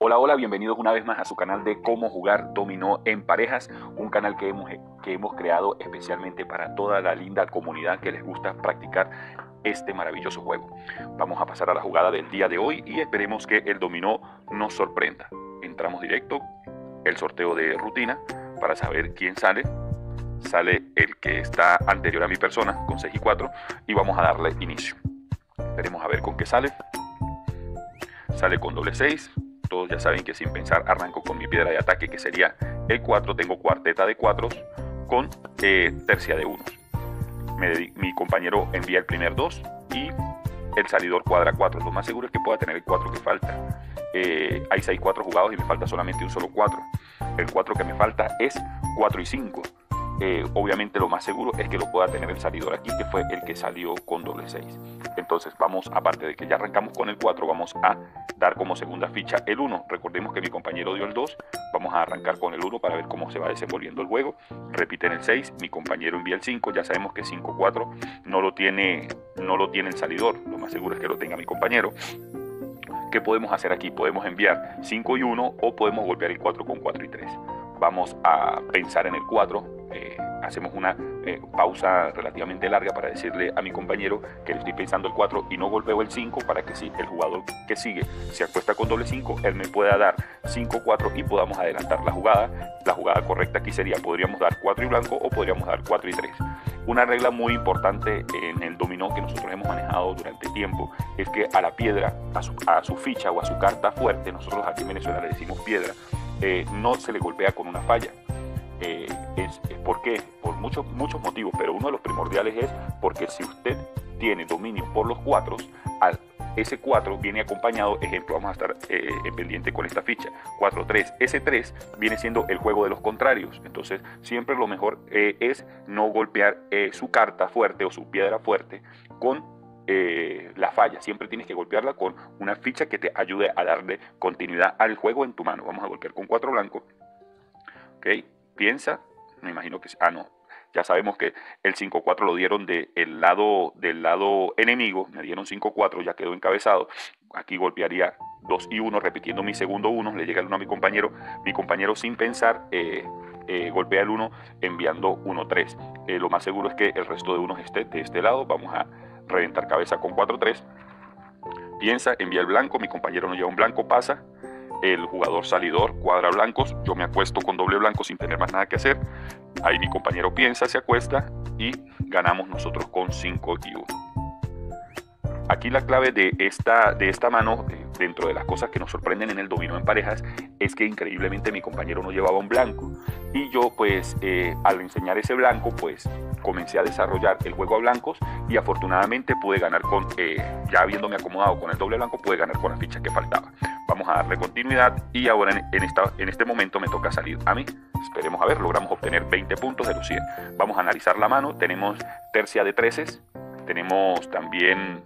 Hola, hola, bienvenidos una vez más a su canal de cómo jugar dominó en parejas, un canal que hemos creado especialmente para toda la linda comunidad que les gusta practicar este maravilloso juego. Vamos a pasar a la jugada del día de hoy y esperemos que el dominó nos sorprenda. Entramos directo, el sorteo de rutina para saber quién sale. Sale el que está anterior a mi persona con 6 y 4 y vamos a darle inicio. Veremos a ver con qué sale. Sale con doble 6. Todos ya saben que sin pensar arranco con mi piedra de ataque, que sería el 4. Tengo cuarteta de 4 con tercia de 1. Mi compañero envía el primer 2 y el salidor cuadra 4. Lo más seguro es que pueda tener el 4 que falta. Hay 6 4 jugados y me falta solamente un solo 4. El 4 que me falta es 4 y 5. Obviamente lo más seguro es que lo pueda tener el salidor aquí, que fue el que salió con doble 6. Entonces vamos, aparte de que ya arrancamos con el 4, vamos a dar como segunda ficha el 1. Recordemos que mi compañero dio el 2, vamos a arrancar con el 1 para ver cómo se va desenvolviendo el juego. Repiten el 6, mi compañero envía el 5, ya sabemos que 5-4 no lo tiene el salidor, lo más seguro es que lo tenga mi compañero. ¿Qué podemos hacer aquí? Podemos enviar 5 y 1 o podemos golpear el 4 con 4 y 3. Vamos a pensar en el 4, hacemos una pausa relativamente larga para decirle a mi compañero que le estoy pensando el 4 y no golpeo el 5 para que si el jugador que sigue se acuesta con doble 5, él me pueda dar 5-4 y podamos adelantar la jugada. La jugada correcta aquí sería, podríamos dar 4 y blanco o podríamos dar 4 y 3. Una regla muy importante en el dominó que nosotros hemos manejado durante tiempo es que a la piedra, a su ficha o a su carta fuerte, nosotros aquí en Venezuela le decimos piedra, no se le golpea con una falla. ¿Por qué? Por muchos motivos, pero uno de los primordiales es porque si usted tiene dominio por los 4, ese 4 viene acompañado, ejemplo, vamos a estar en pendiente con esta ficha, 4-3, ese 3 viene siendo el juego de los contrarios, entonces siempre lo mejor es no golpear su carta fuerte o su piedra fuerte con la falla. Siempre tienes que golpearla con una ficha que te ayude a darle continuidad al juego en tu mano. Vamos a golpear con 4 blanco. Ok, piensa, me imagino que... no, ya sabemos que el 5-4 lo dieron del lado enemigo, me dieron 5-4, ya quedó encabezado. Aquí golpearía 2 y 1, repitiendo mi segundo 1, le llega el 1 a mi compañero sin pensar golpea el 1 enviando 1-3. Lo más seguro es que el resto de 1 esté de este lado. Vamos a reventar cabeza con 4-3. Piensa, envía el blanco, mi compañero no lleva un blanco, pasa. El jugador salidor cuadra blancos, yo me acuesto con doble blanco sin tener más nada que hacer. Ahí mi compañero piensa, se acuesta y ganamos nosotros con 5 y 1. Aquí la clave de esta mano, dentro de las cosas que nos sorprenden en el dominó en parejas, es que increíblemente mi compañero no llevaba un blanco. Y yo pues al enseñar ese blanco pues comencé a desarrollar el juego a blancos y afortunadamente pude ganar ya habiéndome acomodado con el doble blanco, pude ganar con la ficha que faltaba. Vamos a darle continuidad y ahora en este momento me toca salir a mí. Esperemos a ver, logramos obtener 20 puntos de los 100. Vamos a analizar la mano, tenemos tercia de 13, tenemos también...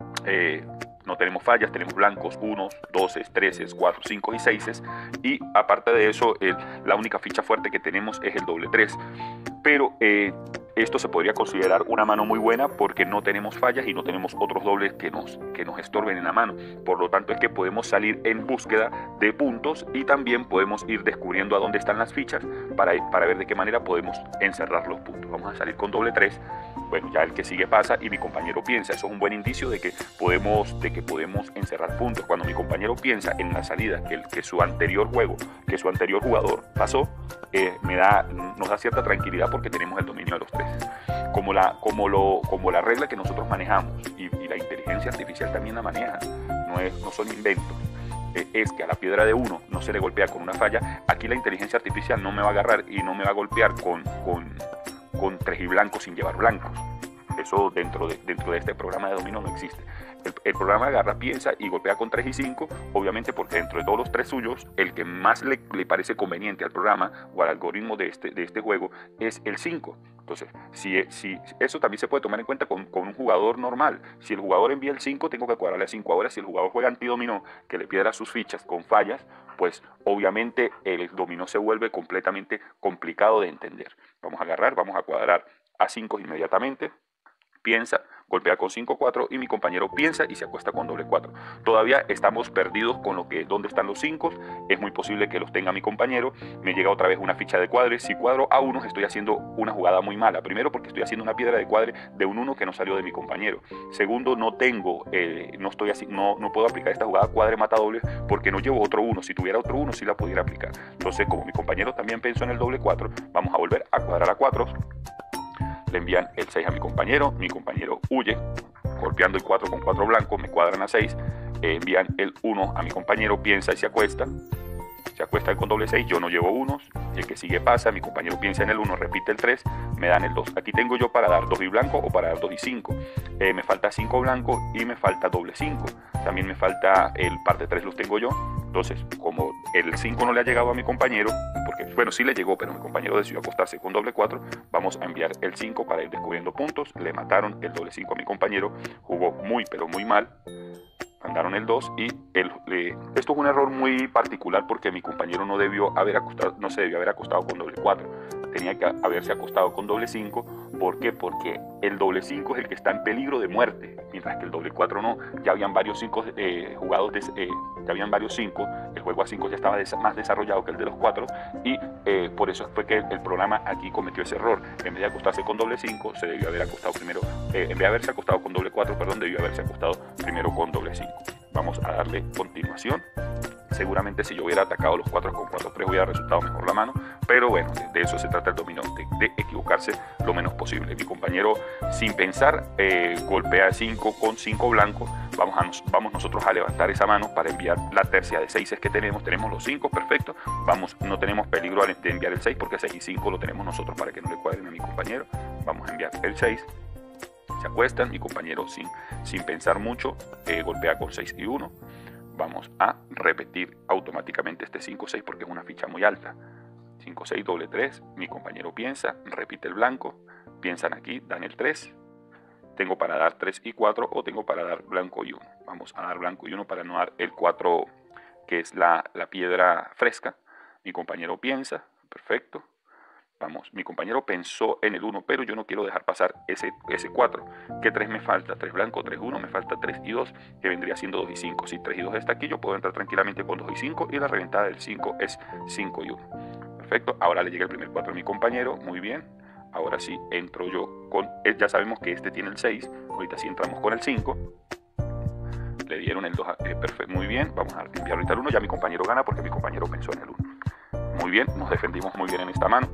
no tenemos fallas, tenemos blancos 1, 12, 13, 4, 5 y 6 y aparte de eso la única ficha fuerte que tenemos es el doble 3, pero esto se podría considerar una mano muy buena porque no tenemos fallas y no tenemos otros dobles que nos estorben en la mano. Por lo tanto es que podemos salir en búsqueda de puntos y también podemos ir descubriendo a dónde están las fichas para ver de qué manera podemos encerrar los puntos. Vamos a salir con doble 3. Bueno, ya el que sigue pasa y mi compañero piensa. Eso es un buen indicio de que podemos encerrar puntos. Cuando mi compañero piensa en la salida que su anterior jugador pasó, nos da cierta tranquilidad porque tenemos el dominio de los 3. Como la regla que nosotros manejamos y la inteligencia artificial también la maneja, no son inventos. Es que a la piedra de 1 no se le golpea con una falla. Aquí la inteligencia artificial no me va a agarrar y no me va a golpear con 3 y blanco sin llevar blancos. Eso dentro de este programa de dominó no existe. El programa agarra, piensa y golpea con 3 y 5, obviamente porque dentro de todos los 3 suyos, el que más le parece conveniente al programa o al algoritmo de este juego es el 5. Entonces, si eso también se puede tomar en cuenta con un jugador normal. Si el jugador envía el 5, tengo que cuadrarle a 5. Ahora, si el jugador juega antidominó, que le piedra sus fichas con fallas, pues obviamente el dominó se vuelve completamente complicado de entender. Vamos a agarrar, vamos a cuadrar a 5 inmediatamente. Piensa, golpea con 5-4 y mi compañero piensa y se acuesta con doble 4. Todavía estamos perdidos con lo que dónde están los 5. Es muy posible que los tenga mi compañero. Me llega otra vez una ficha de cuadre. Si cuadro a 1 estoy haciendo una jugada muy mala. Primero porque estoy haciendo una piedra de cuadre de un 1 que no salió de mi compañero. Segundo, no puedo aplicar esta jugada cuadre mata doble porque no llevo otro 1. Si tuviera otro 1 sí la pudiera aplicar. Entonces, como mi compañero también pensó en el doble 4, vamos a volver a cuadrar a 4. Le envían el 6 a mi compañero huye, golpeando el 4 con 4 blancos, me cuadran a 6, envían el 1 a mi compañero, piensa y se acuesta con doble 6, yo no llevo unos, el que sigue pasa, mi compañero piensa en el 1, repite el 3, me dan el 2. Aquí tengo yo para dar 2 y blanco o para dar 2 y 5. Me falta 5 blanco y me falta doble 5. También me falta el par de 3 los tengo yo. Entonces, como el 5 no le ha llegado a mi compañero, porque, bueno, sí le llegó, pero mi compañero decidió acostarse con doble 4, vamos a enviar el 5 para ir descubriendo puntos. Le mataron el doble 5 a mi compañero, jugó muy, pero muy mal. Mandaron el 2 y esto es un error muy particular porque mi compañero no se debió haber acostado con doble 4. Tenía que haberse acostado con doble 5. ¿Por qué? Porque el doble 5 es el que está en peligro de muerte, mientras que el doble 4 no. Ya habían varios 5 jugados, ya habían varios 5. El juego a 5 ya estaba más desarrollado que el de los 4 y por eso fue que el programa aquí cometió ese error. En vez de acostarse con doble 5, se debió haber acostado primero, en vez de haberse acostado con doble 4, perdón, debió haberse acostado primero con doble 5. Vamos a darle continuación. Seguramente si yo hubiera atacado los 4 con 4-3 hubiera resultado mejor la mano, pero bueno, de eso se trata el dominó, de equivocarse lo menos posible. Mi compañero, sin pensar, golpea 5 con 5 blancos. Vamos nosotros a levantar esa mano para enviar la tercia de 6 que tenemos los 5, perfecto. No tenemos peligro de enviar el 6 porque 6 y 5 lo tenemos nosotros para que no le cuadren a mi compañero. Vamos a enviar el 6. Se acuestan, mi compañero sin pensar mucho golpea con 6 y 1. Vamos a repetir automáticamente este 5-6 porque es una ficha muy alta. 5-6, doble 3, mi compañero piensa, repite el blanco, piensan aquí, dan el 3. Tengo para dar 3 y 4 o tengo para dar blanco y 1. Vamos a dar blanco y 1 para no dar el 4, que es la piedra fresca. Mi compañero piensa, perfecto. Vamos, mi compañero pensó en el 1, pero yo no quiero dejar pasar ese 4. ¿Qué 3 me falta? 3 blanco, 3, 1, me falta 3 y 2, que vendría siendo 2 y 5. Si 3 y 2 está aquí, yo puedo entrar tranquilamente con 2 y 5, y la reventada del 5 es 5 y 1. Perfecto, ahora le llega el primer 4 a mi compañero, muy bien. Ahora sí entro yo con él, ya sabemos que este tiene el 6, ahorita sí entramos con el 5. Le dieron el 2, perfecto, muy bien, vamos a enviar ahorita el 1, ya mi compañero gana porque mi compañero pensó en el 1. Muy bien, nos defendimos muy bien en esta mano.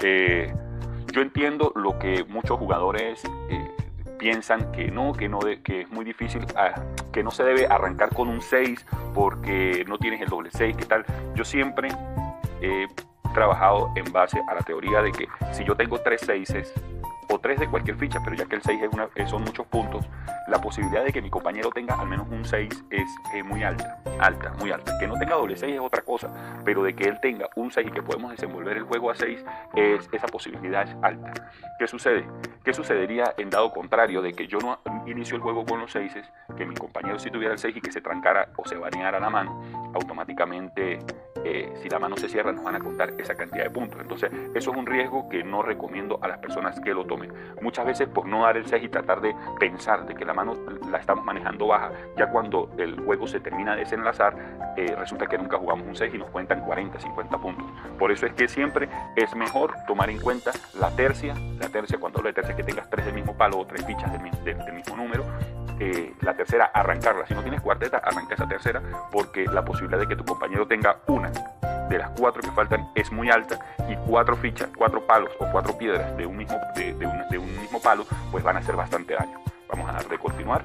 Yo entiendo lo que muchos jugadores piensan que es muy difícil, que no se debe arrancar con un 6 porque no tienes el doble 6, ¿qué tal? Yo siempre he trabajado en base a la teoría de que si yo tengo 3 6s o 3 de cualquier ficha, pero ya que el 6 son muchos puntos, la posibilidad de que mi compañero tenga al menos un 6 es muy alta, muy alta. Que no tenga doble 6 es otra cosa, pero de que él tenga un 6 y que podemos desenvolver el juego a 6, esa posibilidad es alta. ¿Qué sucede? ¿Qué sucedería en dado contrario de que yo no inicio el juego con los 6, que mi compañero sí tuviera el 6 y que se trancara o se baneara la mano? Automáticamente, si la mano se cierra, nos van a contar esa cantidad de puntos. Entonces, eso es un riesgo que no recomiendo a las personas que lo tomen. Muchas veces, por no dar el 6 y tratar de pensar de que la mano la estamos manejando baja, ya cuando el juego se termina de desenlazar, resulta que nunca jugamos un 6 y nos cuentan 40, 50 puntos. Por eso es que siempre es mejor tomar en cuenta la tercia. Cuando hablo de tercia, que tengas 3 del mismo palo o 3 fichas del mismo número. La tercera, arrancarla. Si no tienes cuarteta, arranca esa tercera, porque la posibilidad de que tu compañero tenga una de las 4 que faltan es muy alta, y 4 fichas, 4 palos o 4 piedras de un mismo palo, pues van a hacer bastante daño. Vamos a dar de continuar.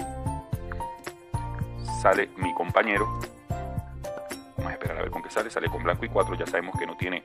Sale mi compañero. Vamos a esperar a ver con qué sale. Sale con blanco y 4. Ya sabemos que no tiene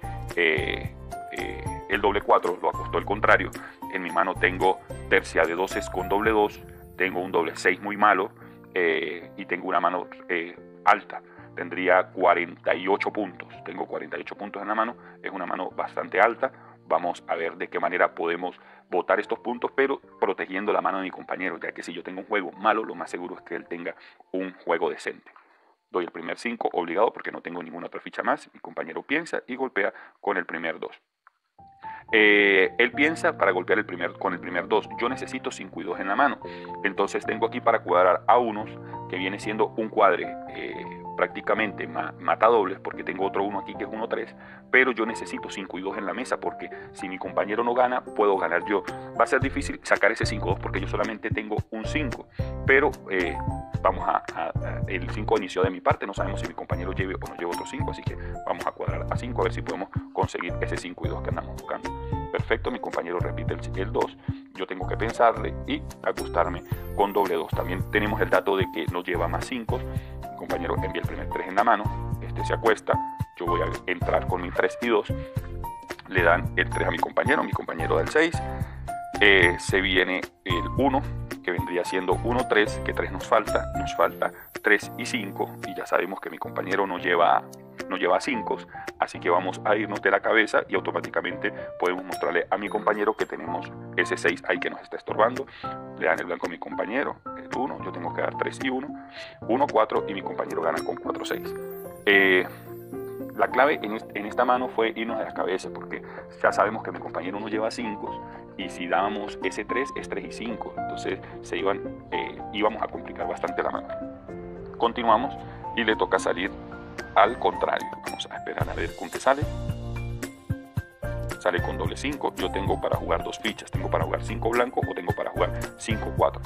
el doble 4, lo acostó el contrario. En mi mano tengo tercia de 12 con doble 2. Tengo un doble 6 muy malo, y tengo una mano alta. Tendría 48 puntos. Tengo 48 puntos en la mano. Es una mano bastante alta. Vamos a ver de qué manera podemos botar estos puntos, pero protegiendo la mano de mi compañero, ya que si yo tengo un juego malo, lo más seguro es que él tenga un juego decente. Doy el primer 5 obligado porque no tengo ninguna otra ficha más. Mi compañero piensa y golpea con el primer 2. Él piensa para golpear con el primer 2. Yo necesito 5 y 2 en la mano. Entonces tengo aquí para cuadrar a unos, que viene siendo un cuadre prácticamente mata dobles, porque tengo otro 1 aquí que es 1-3, pero yo necesito 5 y 2 en la mesa, porque si mi compañero no gana, puedo ganar yo. Va a ser difícil sacar ese 5-2 porque yo solamente tengo un 5, pero vamos el 5 inició de mi parte, no sabemos si mi compañero lleve o no lleve otro 5, así que vamos a cuadrar a 5 a ver si podemos conseguir ese 5 y 2 que andamos buscando. Perfecto, mi compañero repite el 2, yo tengo que pensarle y ajustarme con doble 2. También tenemos el dato de que nos lleva más 5, mi compañero envía el primer 3 en la mano, este se acuesta, yo voy a entrar con mi 3 y 2, le dan el 3 a mi compañero da el 6, se viene el 1, que vendría siendo 1-3, que 3 nos falta 3 y 5, y ya sabemos que mi compañero no lleva 5, así que vamos a irnos de la cabeza y automáticamente podemos mostrarle a mi compañero que tenemos ese 6 ahí que nos está estorbando. Le dan el blanco a mi compañero, el 1, yo tengo que dar 3 y 1, 1-4, y mi compañero gana con 4-6. La clave en esta mano fue irnos de la cabeza, porque ya sabemos que mi compañero no lleva 5, y si dábamos ese 3 es 3 y 5, entonces íbamos a complicar bastante la mano. Continuamos y le toca salir al contrario. Vamos a esperar a ver con qué sale. Sale con doble 5. Yo tengo para jugar 2 fichas. Tengo para jugar 5 blanco o tengo para jugar 5-4.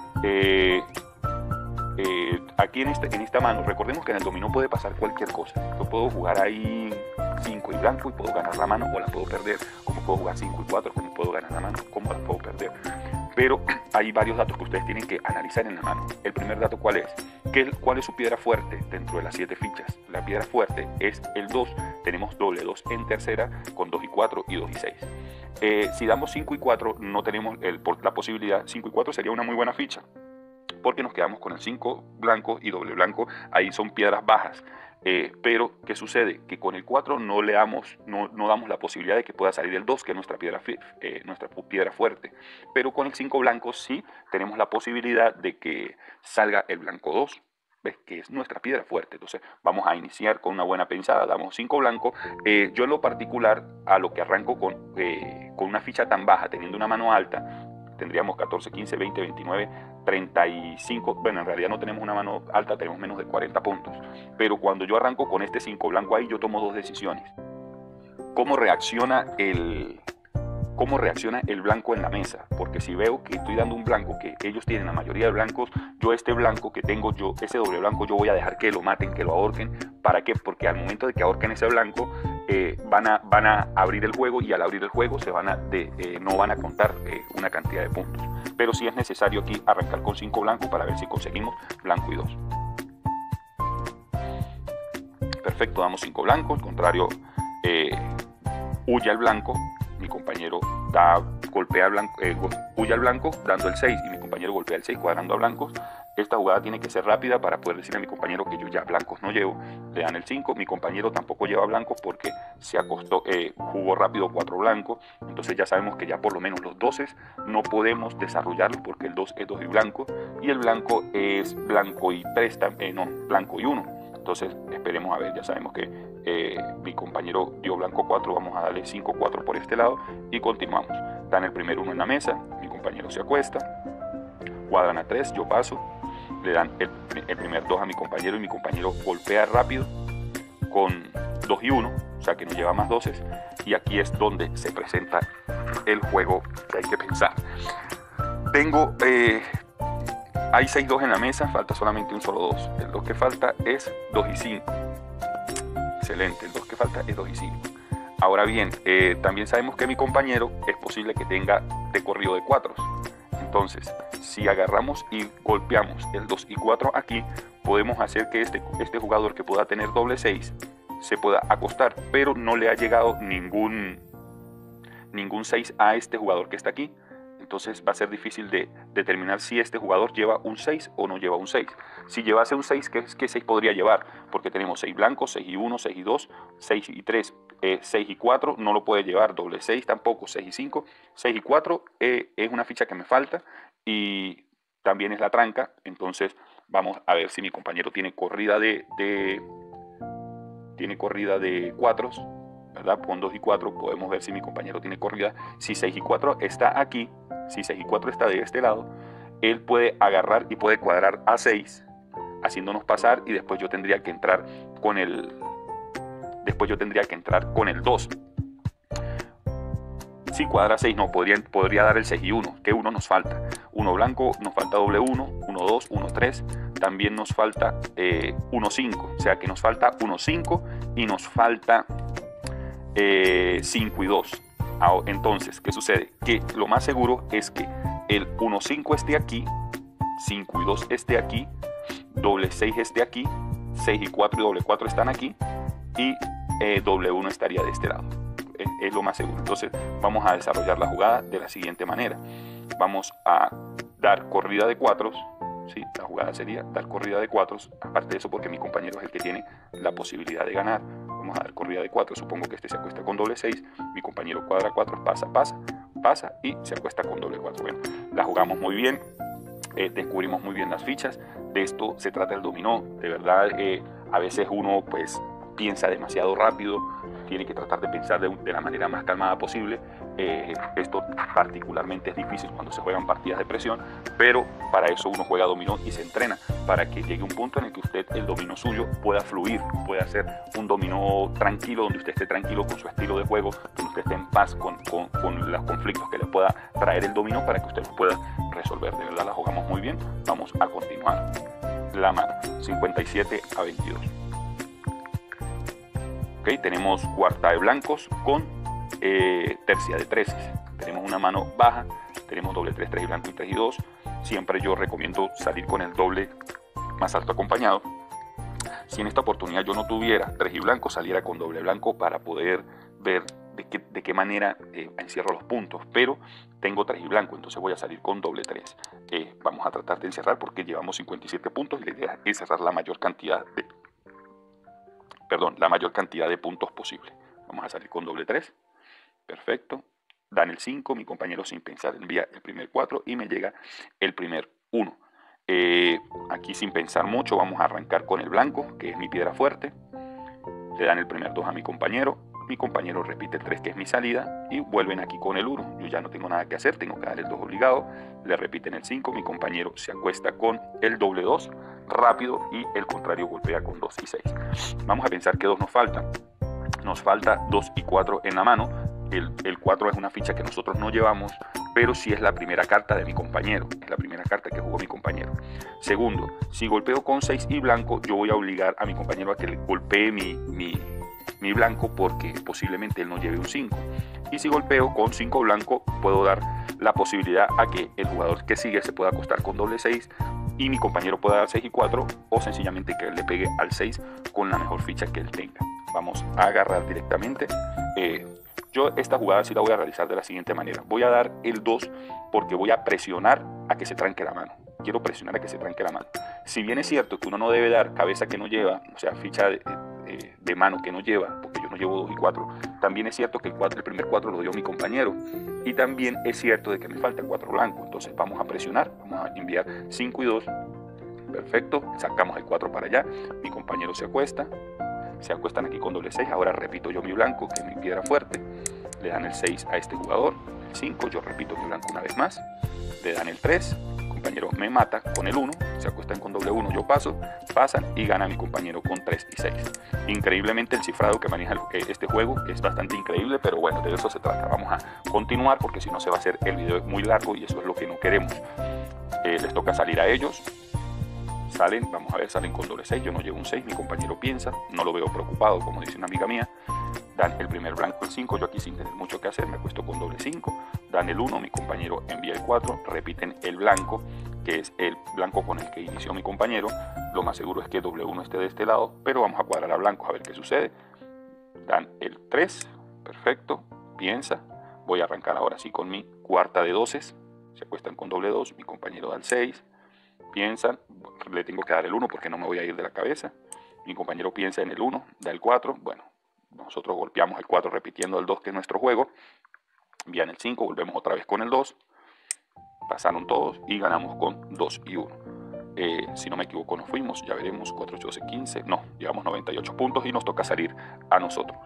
Aquí en esta mano, recordemos que en el dominó puede pasar cualquier cosa. Yo puedo jugar ahí 5 y blanco y puedo ganar la mano, o la puedo perder, como puedo jugar 5 y 4, como puedo ganar la mano, como la puedo perder. Pero hay varios datos que ustedes tienen que analizar en la mano. El primer dato, ¿cuál es? ¿Cuál es su piedra fuerte dentro de las 7 fichas? La piedra fuerte es el 2. Tenemos doble 2 en tercera con 2 y 4 y 2 y 6. Si damos 5 y 4, no tenemos la posibilidad. 5 y 4 sería una muy buena ficha, porque nos quedamos con el 5 blanco y doble blanco. Ahí son piedras bajas. Pero, ¿qué sucede? Que con el 4 no damos la posibilidad de que pueda salir el 2, que es nuestra piedra fuerte. Pero con el 5 blanco sí tenemos la posibilidad de que salga el blanco 2, ¿ves? Que es nuestra piedra fuerte. Entonces vamos a iniciar con una buena pensada. Damos 5 blanco. Yo en lo particular, a lo que arranco con una ficha tan baja, teniendo una mano alta, tendríamos 14, 15, 20, 29, 35, bueno, en realidad no tenemos una mano alta, tenemos menos de 40 puntos, pero cuando yo arranco con este 5 blanco ahí, yo tomo 2 decisiones. ¿Cómo reacciona el blanco en la mesa? Porque si veo que estoy dando un blanco que ellos tienen la mayoría de blancos, yo este blanco que tengo, ese doble blanco, yo voy a dejar que lo maten, que lo ahorquen. ¿Para qué? Porque al momento de que ahorquen ese blanco, van a abrir el juego, y al abrir el juego no van a contar una cantidad de puntos. Pero sí es necesario aquí arrancar con 5 blancos para ver si conseguimos blanco y 2. Perfecto, damos 5 blancos, al contrario, huye al blanco, mi compañero golpea al blanco, huye al blanco dando el 6, y mi compañero golpea el 6 cuadrando a blancos. Esta jugada tiene que ser rápida para poder decirle a mi compañero que yo ya blancos no llevo. Le dan el 5, mi compañero tampoco lleva blancos porque se acostó, jugó rápido 4 blancos. Entonces ya sabemos que ya por lo menos los 12 no podemos desarrollarlos, porque el 2 es 2 y blanco, y el blanco es blanco y 3, blanco y 1. Entonces esperemos a ver, ya sabemos que mi compañero dio blanco 4, vamos a darle 5-4 por este lado y continuamos. Dan el primer 1 en la mesa, mi compañero se acuesta, cuadran a 3, yo paso, le dan el primer 2 a mi compañero, y mi compañero golpea rápido con 2 y 1, o sea que nos lleva más 12, y aquí es donde se presenta el juego que hay que pensar. Hay 6-2 en la mesa, falta solamente un solo 2. El 2 que falta es 2 y 5. Excelente, el 2 que falta es 2 y 5. Ahora bien, también sabemos que mi compañero es posible que tenga de corrido de 4. Entonces, si agarramos y golpeamos el 2 y 4 aquí, podemos hacer que este jugador, que pueda tener doble 6, se pueda acostar, pero no le ha llegado ningún 6 a este jugador que está aquí. Entonces va a ser difícil de determinar si este jugador lleva un 6 o no lleva un 6. Si llevase un 6, ¿qué 6 podría llevar? Porque tenemos 6 blancos, 6 y 1, 6 y 2, 6 y 3, 6 y 4, no lo puede llevar. Doble 6 tampoco, 6 y 5, 6 y 4 es una ficha que me falta, y también es la tranca. Entonces vamos a ver si mi compañero tiene corrida de 4, ¿verdad? Con 2 y 4 podemos ver si mi compañero tiene corrida. Si 6 y 4 está aquí, si 6 y 4 está de este lado, él puede agarrar y puede cuadrar a 6, haciéndonos pasar, y después yo tendría que entrar con el 2. Si cuadra 6, no, podría dar el 6 y 1. ¿Qué 1 nos falta? 1 blanco, nos falta doble 1, 1, 2, 1, 3. También nos falta 1, 5. O sea que nos falta 1, 5 y nos falta 5 y 2. Entonces, ¿qué sucede? Que lo más seguro es que el 1, 5 esté aquí, 5 y 2 esté aquí, doble 6 esté aquí, 6 y 4 y doble 4 están aquí, y doble 1 estaría de este lado. Es lo más seguro. Entonces vamos a desarrollar la jugada de la siguiente manera. Vamos a dar corrida de 4. ¿Sí? La jugada sería dar corrida de 4. Aparte de eso, porque mi compañero es el que tiene la posibilidad de ganar. Vamos a dar corrida de 4. Supongo que este se acuesta con doble 6. Mi compañero cuadra 4, pasa y se acuesta con doble 4. Bueno, la jugamos muy bien. Descubrimos muy bien las fichas. De esto se trata el dominó. De verdad, a veces uno pues piensa demasiado rápido. Tiene que tratar de pensar de la manera más calmada posible. Esto particularmente es difícil cuando se juegan partidas de presión, pero para eso uno juega dominó y se entrena, para que llegue un punto en el que usted, el dominó suyo, pueda fluir, pueda hacer un dominó tranquilo, donde usted esté tranquilo con su estilo de juego, donde usted esté en paz con los conflictos que le pueda traer el dominó, para que usted los pueda resolver. De verdad la jugamos muy bien. Vamos a continuar la mano. 57 a 22. Okay, tenemos cuarta de blancos con tercia de treses. Tenemos una mano baja, tenemos doble 3, 3 y blanco y 3 y 2. Siempre yo recomiendo salir con el doble más alto acompañado. Si en esta oportunidad yo no tuviera 3 y blanco, saliera con doble blanco para poder ver de qué manera encierro los puntos. Pero tengo 3 y blanco, entonces voy a salir con doble 3. Vamos a tratar de encerrar porque llevamos 57 puntos y la idea es cerrar la mayor cantidad de puntos posible. Vamos a salir con doble 3. Perfecto. Dan el 5, mi compañero sin pensar envía el primer 4 y me llega el primer 1. Aquí sin pensar mucho vamos a arrancar con el blanco, que es mi piedra fuerte. Le dan el primer 2 a mi compañero repite el 3, que es mi salida, y vuelven aquí con el 1. Yo ya no tengo nada que hacer, tengo que dar el 2 obligado. Le repiten el 5, mi compañero se acuesta con el doble 2 rápido y el contrario golpea con 2 y 6. Vamos a pensar que 2 nos falta. Nos falta 2 y 4 en la mano. El 4 es una ficha que nosotros no llevamos, pero sí es la primera carta de mi compañero. Es la primera carta que jugó mi compañero. Segundo, si golpeo con 6 y blanco, yo voy a obligar a mi compañero a que le golpee mi blanco, porque posiblemente él no lleve un 5. Y si golpeo con 5 blanco, puedo dar la posibilidad a que el jugador que sigue se pueda acostar con doble 6 y mi compañero pueda dar 6 y 4, o sencillamente que él le pegue al 6 con la mejor ficha que él tenga. Vamos a agarrar directamente. Yo esta jugada sí la voy a realizar de la siguiente manera. Voy a dar el 2 porque voy a presionar a que se tranque la mano. Quiero presionar a que se tranque la mano. Si bien es cierto que uno no debe dar cabeza que no lleva, o sea, ficha de mano que no lleva, porque yo no llevo 2 y 4, también es cierto que el primer 4 lo dio mi compañero. Y también es cierto de que me falta el 4 blanco. Entonces vamos a presionar, vamos a enviar 5 y 2. Perfecto, sacamos el 4 para allá. Mi compañero se acuestan aquí con doble 6. Ahora repito yo mi blanco, que es mi piedra fuerte. Le dan el 6 a este jugador, el 5, yo repito mi blanco una vez más. Le dan el 3, mi compañero me mata con el 1, se acuestan con doble 1, yo pasan y gana mi compañero con 3 y 6. Increíblemente el cifrado que maneja este juego es bastante increíble, pero bueno, de eso se trata. Vamos a continuar porque si no se va a hacer el video muy largo y eso es lo que no queremos. Les toca salir a ellos. Salen, vamos a ver, salen con doble 6, yo no llevo un 6, mi compañero piensa, no lo veo preocupado, como dice una amiga mía. Dan el primer blanco el 5, yo aquí sin tener mucho que hacer me acuesto con doble 5. Dan el 1, mi compañero envía el 4, repiten el blanco, que es el blanco con el que inició mi compañero. Lo más seguro es que doble 1 esté de este lado, pero vamos a cuadrar a blancos a ver qué sucede. Dan el 3, perfecto, piensa. Voy a arrancar ahora sí con mi cuarta de 12, se acuestan con doble 2, mi compañero da el 6. Piensan, le tengo que dar el 1 porque no me voy a ir de la cabeza. Mi compañero piensa en el 1, da el 4. Bueno, nosotros golpeamos el 4 repitiendo el 2, que es nuestro juego. Envían el 5, volvemos otra vez con el 2. Pasaron todos y ganamos con 2 y 1. Si no me equivoco nos fuimos, ya veremos, 4, 8, 12, 15. No, llevamos 98 puntos y nos toca salir a nosotros.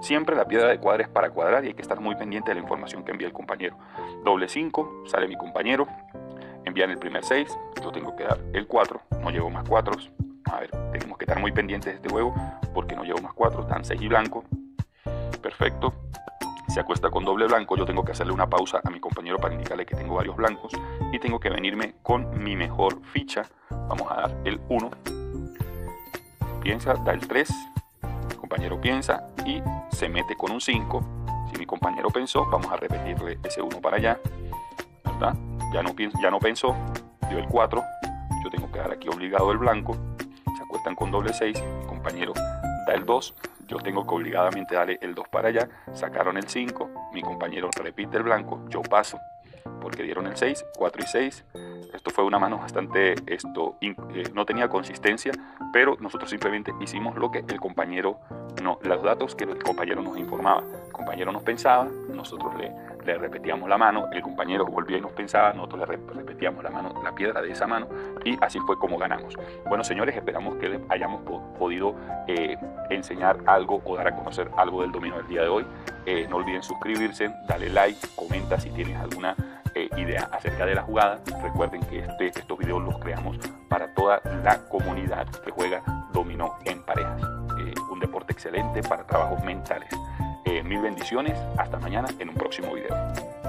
Siempre la piedra de cuadra es para cuadrar y hay que estar muy pendiente de la información que envía el compañero. Doble 5, sale mi compañero, envían el primer 6, yo tengo que dar el 4, no llevo más 4. A ver, tenemos que estar muy pendientes de este juego porque no llevo más 4, dan 6 y blanco. Perfecto. Se acuesta con doble blanco, yo tengo que hacerle una pausa a mi compañero para indicarle que tengo varios blancos y tengo que venirme con mi mejor ficha. Vamos a dar el 1. Piensa, da el 3. Mi compañero piensa y se mete con un 5. Si mi compañero pensó, vamos a repetirle ese 1 para allá, ¿verdad? Ya no pensó, dio el 4. Yo tengo que dar aquí obligado el blanco. Se acuestan con doble 6. Mi compañero da el 2. Yo tengo que obligadamente darle el 2 para allá. Sacaron el 5. Mi compañero repite el blanco. Yo paso porque dieron el 6. 4 y 6. Esto fue una mano bastante, no tenía consistencia, pero nosotros simplemente hicimos lo que el compañero, los datos que el compañero nos informaba. El compañero nos pensaba, nosotros le repetíamos la mano, el compañero volvía y nos pensaba, nosotros le repetíamos la mano, la piedra de esa mano, y así fue como ganamos. Bueno, señores, esperamos que les hayamos podido enseñar algo o dar a conocer algo del dominó del día de hoy. No olviden suscribirse, darle like, comenta si tienes alguna idea acerca de la jugada. Recuerden que estos videos los creamos para toda la comunidad que juega dominó en parejas. Un deporte excelente para trabajos mentales. Mil bendiciones, hasta mañana en un próximo video.